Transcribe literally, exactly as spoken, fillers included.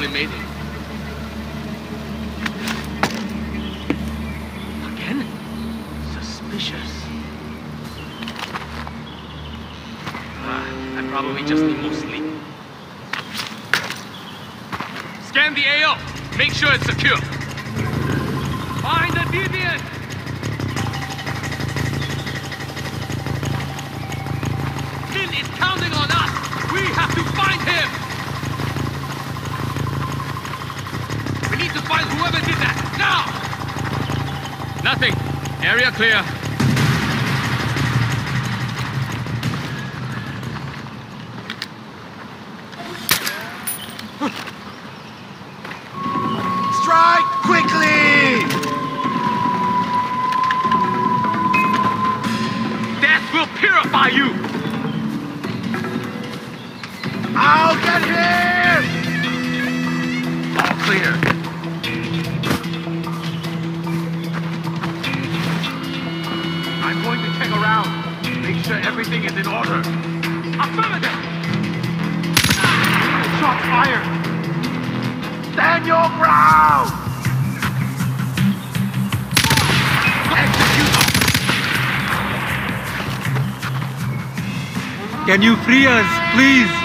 probably made it. Again? Suspicious. Ah, I probably just need more sleep. Scan the A O. Make sure it's secure. Find the deviant! Finn is counting on us! We have to find him! We need to find whoever did that, now! Nothing. Area clear. Strike quickly! Death will purify you! I'll get him! All clear. I'm going to check around. Make sure everything is in order. Affirmative! Shot fired! Stand your ground! Execute! Can you free us, please?